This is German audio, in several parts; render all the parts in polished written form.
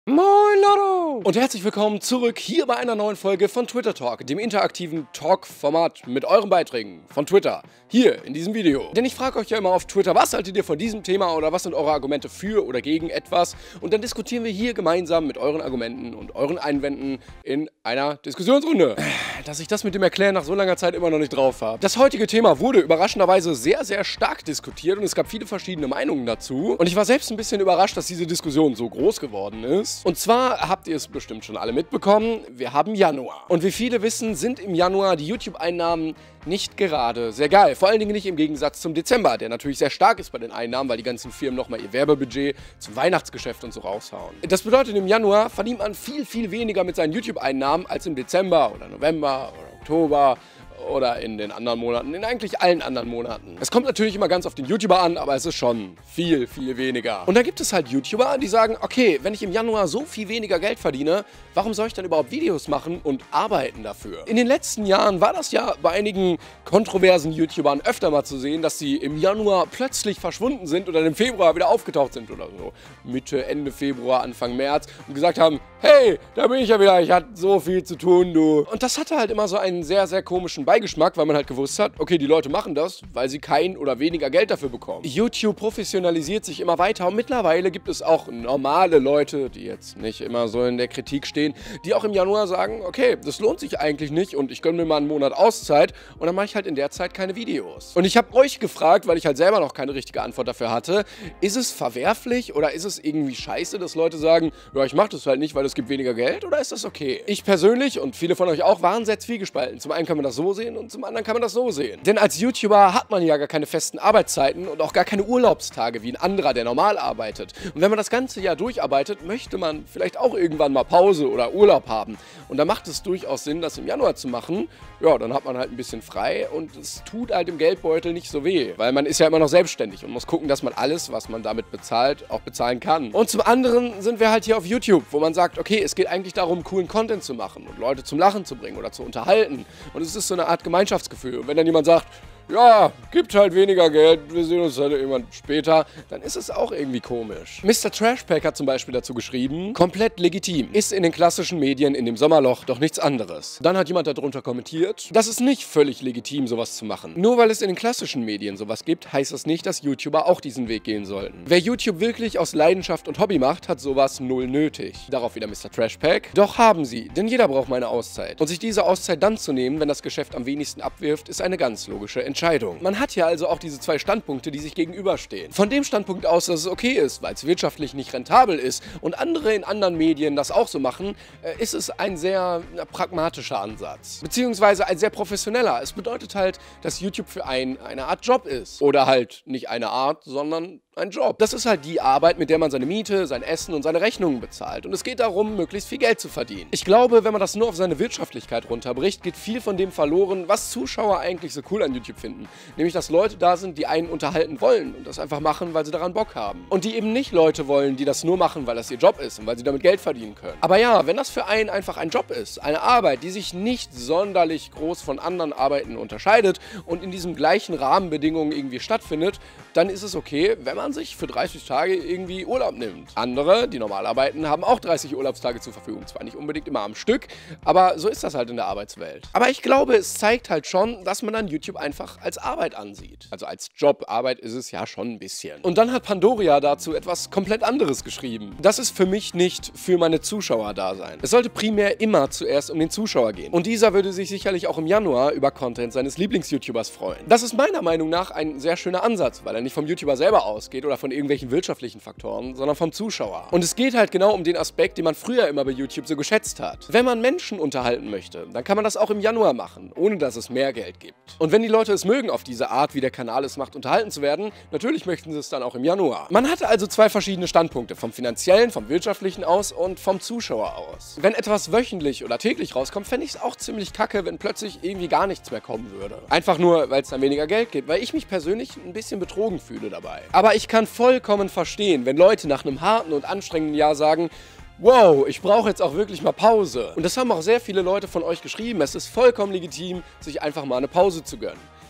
Moin Lotto! Und herzlich willkommen zurück hier bei einer neuen Folge von Twitter Talk, dem interaktiven Talk-Format mit euren Beiträgen von Twitter, hier in diesem Video. Denn ich frage euch ja immer auf Twitter, was haltet ihr von diesem Thema oder was sind eure Argumente für oder gegen etwas? Und dann diskutieren wir hier gemeinsam mit euren Argumenten und euren Einwänden in einer Diskussionsrunde. Dass ich das mit dem Erklären nach so langer Zeit immer noch nicht drauf habe. Das heutige Thema wurde überraschenderweise sehr, sehr stark diskutiert und es gab viele verschiedene Meinungen dazu. Und ich war selbst ein bisschen überrascht, dass diese Diskussion so groß geworden ist. Und zwar habt ihr es bestimmt schon alle mitbekommen, wir haben Januar. Und wie viele wissen, sind im Januar die YouTube-Einnahmen nicht gerade sehr geil. Vor allen Dingen nicht im Gegensatz zum Dezember, der natürlich sehr stark ist bei den Einnahmen, weil die ganzen Firmen nochmal ihr Werbebudget zum Weihnachtsgeschäft und so raushauen. Das bedeutet, im Januar verdient man viel, viel weniger mit seinen YouTube-Einnahmen als im Dezember oder November oder Oktober oder in den anderen Monaten, in eigentlich allen anderen Monaten. Es kommt natürlich immer ganz auf den YouTuber an, aber es ist schon viel, viel weniger. Und da gibt es halt YouTuber, die sagen, okay, wenn ich im Januar so viel weniger Geld verdiene, warum soll ich dann überhaupt Videos machen und arbeiten dafür? In den letzten Jahren war das ja bei einigen kontroversen YouTubern öfter mal zu sehen, dass sie im Januar plötzlich verschwunden sind oder im Februar wieder aufgetaucht sind oder so. Mitte, Ende Februar, Anfang März und gesagt haben, hey, da bin ich ja wieder, ich hatte so viel zu tun, du. Und das hatte halt immer so einen sehr, sehr komischen Beigeschmack, weil man halt gewusst hat, okay, die Leute machen das, weil sie kein oder weniger Geld dafür bekommen. YouTube professionalisiert sich immer weiter und mittlerweile gibt es auch normale Leute, die jetzt nicht immer so in der Kritik stehen, die auch im Januar sagen, okay, das lohnt sich eigentlich nicht und ich gönne mir mal einen Monat Auszeit und dann mache ich halt in der Zeit keine Videos. Und ich habe euch gefragt, weil ich halt selber noch keine richtige Antwort dafür hatte, ist es verwerflich oder ist es irgendwie scheiße, dass Leute sagen, ja, ich mache das halt nicht, weil es gibt weniger Geld, oder ist das okay? Ich persönlich und viele von euch auch waren sehr zwiegespalten. Zum einen kann man das so sehen und zum anderen kann man das so sehen. Denn als YouTuber hat man ja gar keine festen Arbeitszeiten und auch gar keine Urlaubstage wie ein anderer, der normal arbeitet. Und wenn man das ganze Jahr durcharbeitet, möchte man vielleicht auch irgendwann mal Pause oder Urlaub haben. Und da macht es durchaus Sinn, das im Januar zu machen. Ja, dann hat man halt ein bisschen frei und es tut halt im Geldbeutel nicht so weh. Weil man ist ja immer noch selbstständig und muss gucken, dass man alles, was man damit bezahlt, auch bezahlen kann. Und zum anderen sind wir halt hier auf YouTube, wo man sagt, okay, es geht eigentlich darum, coolen Content zu machen und Leute zum Lachen zu bringen oder zu unterhalten. Und es ist so eine Art Gemeinschaftsgefühl. Und wenn dann jemand sagt, ja, gibt halt weniger Geld, wir sehen uns halt irgendwann später, dann ist es auch irgendwie komisch. Mr. Trashpack hat zum Beispiel dazu geschrieben, komplett legitim, ist in den klassischen Medien in dem Sommerloch doch nichts anderes. Dann hat jemand darunter kommentiert, das ist nicht völlig legitim, sowas zu machen. Nur weil es in den klassischen Medien sowas gibt, heißt das nicht, dass YouTuber auch diesen Weg gehen sollten. Wer YouTube wirklich aus Leidenschaft und Hobby macht, hat sowas null nötig. Darauf wieder Mr. Trashpack. Doch haben sie, denn jeder braucht mal eine Auszeit. Und sich diese Auszeit dann zu nehmen, wenn das Geschäft am wenigsten abwirft, ist eine ganz logische Entscheidung. Man hat ja also auch diese zwei Standpunkte, die sich gegenüberstehen. Von dem Standpunkt aus, dass es okay ist, weil es wirtschaftlich nicht rentabel ist und andere in anderen Medien das auch so machen, ist es ein sehr pragmatischer Ansatz. Beziehungsweise ein sehr professioneller. Es bedeutet halt, dass YouTube für einen eine Art Job ist. Oder halt nicht eine Art, sondern ein Job. Das ist halt die Arbeit, mit der man seine Miete, sein Essen und seine Rechnungen bezahlt. Und es geht darum, möglichst viel Geld zu verdienen. Ich glaube, wenn man das nur auf seine Wirtschaftlichkeit runterbricht, geht viel von dem verloren, was Zuschauer eigentlich so cool an YouTube finden. Nämlich, dass Leute da sind, die einen unterhalten wollen und das einfach machen, weil sie daran Bock haben. Und die eben nicht Leute wollen, die das nur machen, weil das ihr Job ist und weil sie damit Geld verdienen können. Aber ja, wenn das für einen einfach ein Job ist, eine Arbeit, die sich nicht sonderlich groß von anderen Arbeiten unterscheidet und in diesen gleichen Rahmenbedingungen irgendwie stattfindet, dann ist es okay, wenn man sich für 30 Tage irgendwie Urlaub nimmt. Andere, die normal arbeiten, haben auch 30 Urlaubstage zur Verfügung. Zwar nicht unbedingt immer am Stück, aber so ist das halt in der Arbeitswelt. Aber ich glaube, es zeigt halt schon, dass man dann YouTube einfach als Arbeit ansieht. Also als Job. Arbeit ist es ja schon ein bisschen. Und dann hat Pandoria dazu etwas komplett anderes geschrieben. Das ist für mich nicht für meine Zuschauer da sein. Es sollte primär immer zuerst um den Zuschauer gehen. Und dieser würde sich sicherlich auch im Januar über Content seines Lieblings-YouTubers freuen. Das ist meiner Meinung nach ein sehr schöner Ansatz, weil er nicht vom YouTuber selber ausgeht oder von irgendwelchen wirtschaftlichen Faktoren, sondern vom Zuschauer. Und es geht halt genau um den Aspekt, den man früher immer bei YouTube so geschätzt hat. Wenn man Menschen unterhalten möchte, dann kann man das auch im Januar machen, ohne dass es mehr Geld gibt. Und wenn die Leute es mögen, auf diese Art, wie der Kanal es macht, unterhalten zu werden, natürlich möchten sie es dann auch im Januar. Man hatte also zwei verschiedene Standpunkte, vom finanziellen, vom wirtschaftlichen aus und vom Zuschauer aus. Wenn etwas wöchentlich oder täglich rauskommt, fände ich es auch ziemlich kacke, wenn plötzlich irgendwie gar nichts mehr kommen würde. Einfach nur, weil es dann weniger Geld gibt, weil ich mich persönlich ein bisschen betrogen fühle dabei. Aber ich kann vollkommen verstehen, wenn Leute nach einem harten und anstrengenden Jahr sagen, wow, ich brauche jetzt auch wirklich mal Pause. Und das haben auch sehr viele Leute von euch geschrieben. Es ist vollkommen legitim, sich einfach mal eine Pause zu gönnen.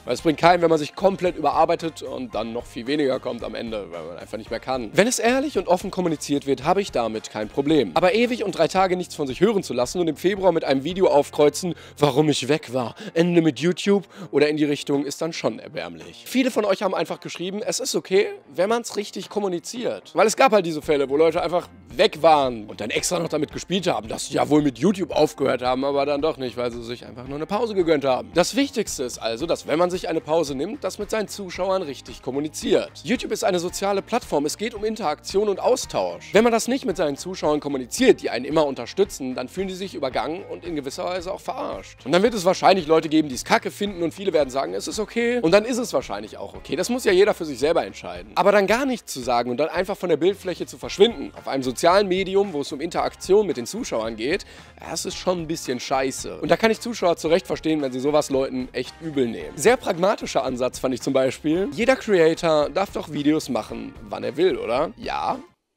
Weil es bringt keinen, wenn man sich komplett überarbeitet und dann noch viel weniger kommt am Ende, weil man einfach nicht mehr kann. Wenn es ehrlich und offen kommuniziert wird, habe ich damit kein Problem. Aber ewig und 3 Tage nichts von sich hören zu lassen und im Februar mit einem Video aufkreuzen, warum ich weg war, Ende mit YouTube oder in die Richtung, ist dann schon erbärmlich. Viele von euch haben einfach geschrieben, es ist okay, wenn man es richtig kommuniziert. Weil es gab halt diese Fälle, wo Leute einfach weg waren und dann extra noch damit gespielt haben, dass sie ja wohl mit YouTube aufgehört haben, aber dann doch nicht, weil sie sich einfach nur eine Pause gegönnt haben. Das Wichtigste ist also, dass wenn man sich eine Pause nimmt, das mit seinen Zuschauern richtig kommuniziert. YouTube ist eine soziale Plattform, es geht um Interaktion und Austausch. Wenn man das nicht mit seinen Zuschauern kommuniziert, die einen immer unterstützen, dann fühlen die sich übergangen und in gewisser Weise auch verarscht. Und dann wird es wahrscheinlich Leute geben, die es kacke finden und viele werden sagen, es ist okay. Und dann ist es wahrscheinlich auch okay. Das muss ja jeder für sich selber entscheiden. Aber dann gar nichts zu sagen und dann einfach von der Bildfläche zu verschwinden, auf einem sozialen Medium, wo es um Interaktion mit den Zuschauern geht, das ist schon ein bisschen scheiße. Und da kann ich Zuschauer zu Recht verstehen, wenn sie sowas Leuten echt übel nehmen. Sehr pragmatischer Ansatz fand ich zum Beispiel, jeder Creator darf doch Videos machen, wann er will, oder? Ja.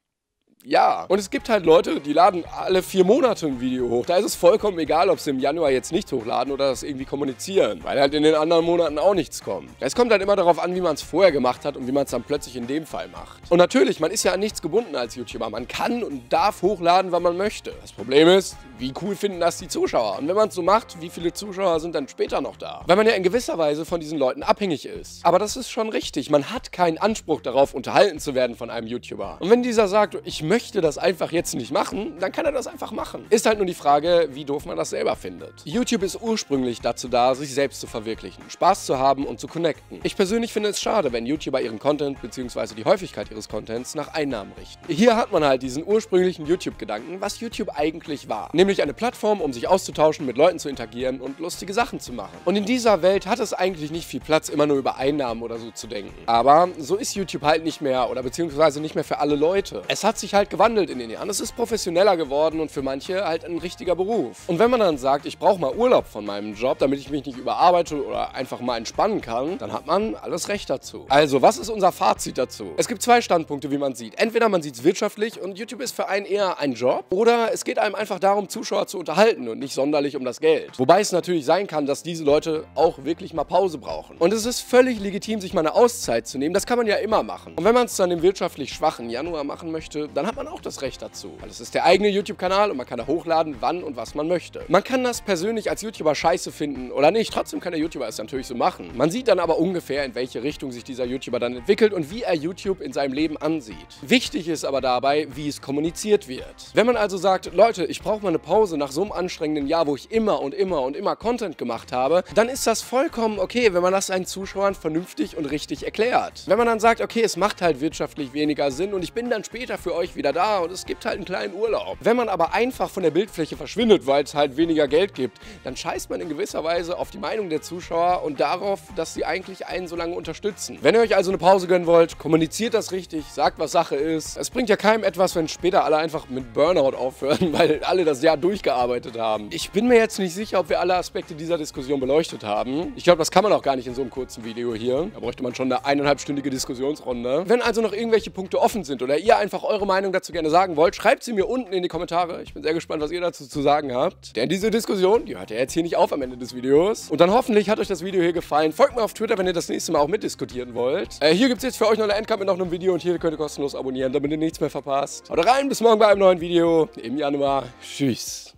Ja. Und es gibt halt Leute, die laden alle 4 Monate ein Video hoch. Da ist es vollkommen egal, ob sie im Januar jetzt nicht hochladen oder das irgendwie kommunizieren, weil halt in den anderen Monaten auch nichts kommt. Es kommt halt immer darauf an, wie man es vorher gemacht hat und wie man es dann plötzlich in dem Fall macht. Und natürlich, man ist ja an nichts gebunden als YouTuber. Man kann und darf hochladen, wann man möchte. Das Problem ist, wie cool finden das die Zuschauer? Und wenn man es so macht, wie viele Zuschauer sind dann später noch da? Weil man ja in gewisser Weise von diesen Leuten abhängig ist. Aber das ist schon richtig. Man hat keinen Anspruch darauf, unterhalten zu werden von einem YouTuber. Und wenn dieser sagt, ich möchte das einfach jetzt nicht machen, dann kann er das einfach machen. Ist halt nur die Frage, wie doof man das selber findet. YouTube ist ursprünglich dazu da, sich selbst zu verwirklichen, Spaß zu haben und zu connecten. Ich persönlich finde es schade, wenn YouTuber ihren Content bzw. die Häufigkeit ihres Contents nach Einnahmen richten. Hier hat man halt diesen ursprünglichen YouTube-Gedanken, was YouTube eigentlich war. Nämlich eine Plattform, um sich auszutauschen, mit Leuten zu interagieren und lustige Sachen zu machen. Und in dieser Welt hat es eigentlich nicht viel Platz, immer nur über Einnahmen oder so zu denken. Aber so ist YouTube halt nicht mehr oder beziehungsweise nicht mehr für alle Leute. Es hat sich halt gewandelt in den Jahren. Es ist professioneller geworden und für manche halt ein richtiger Beruf. Und wenn man dann sagt, ich brauche mal Urlaub von meinem Job, damit ich mich nicht überarbeite oder einfach mal entspannen kann, dann hat man alles Recht dazu. Also, was ist unser Fazit dazu? Es gibt 2 Standpunkte, wie man sieht. Entweder man sieht es wirtschaftlich und YouTube ist für einen eher ein Job, oder es geht einem einfach darum, Zuschauer zu unterhalten und nicht sonderlich um das Geld. Wobei es natürlich sein kann, dass diese Leute auch wirklich mal Pause brauchen. Und es ist völlig legitim, sich mal eine Auszeit zu nehmen. Das kann man ja immer machen. Und wenn man es dann im wirtschaftlich schwachen Januar machen möchte, dann hat man auch das Recht dazu. Weil es ist der eigene YouTube-Kanal und man kann da hochladen, wann und was man möchte. Man kann das persönlich als YouTuber scheiße finden oder nicht. Trotzdem kann der YouTuber es natürlich so machen. Man sieht dann aber ungefähr, in welche Richtung sich dieser YouTuber dann entwickelt und wie er YouTube in seinem Leben ansieht. Wichtig ist aber dabei, wie es kommuniziert wird. Wenn man also sagt, Leute, ich brauche mal eine Pause nach so einem anstrengenden Jahr, wo ich immer Content gemacht habe, dann ist das vollkommen okay, wenn man das seinen Zuschauern vernünftig und richtig erklärt. Wenn man dann sagt, okay, es macht halt wirtschaftlich weniger Sinn und ich bin dann später für euch wieder da und es gibt halt einen kleinen Urlaub. Wenn man aber einfach von der Bildfläche verschwindet, weil es halt weniger Geld gibt, dann scheißt man in gewisser Weise auf die Meinung der Zuschauer und darauf, dass sie eigentlich einen so lange unterstützen. Wenn ihr euch also eine Pause gönnen wollt, kommuniziert das richtig, sagt, was Sache ist. Es bringt ja keinem etwas, wenn später alle einfach mit Burnout aufhören, weil alle das Jahr durchgearbeitet haben. Ich bin mir jetzt nicht sicher, ob wir alle Aspekte dieser Diskussion beleuchtet haben. Ich glaube, das kann man auch gar nicht in so einem kurzen Video hier. Da bräuchte man schon eine 1,5-stündige Diskussionsrunde. Wenn also noch irgendwelche Punkte offen sind oder ihr einfach eure Meinung dazu gerne sagen wollt, schreibt sie mir unten in die Kommentare. Ich bin sehr gespannt, was ihr dazu zu sagen habt. Denn diese Diskussion, die hört ja jetzt hier nicht auf am Ende des Videos. Und dann hoffentlich hat euch das Video hier gefallen. Folgt mir auf Twitter, wenn ihr das nächste Mal auch mitdiskutieren wollt. Hier gibt es jetzt für euch noch eine Endcard mit noch einem Video und hier könnt ihr kostenlos abonnieren, damit ihr nichts mehr verpasst. Haut rein, bis morgen bei einem neuen Video im Januar. Tschüss.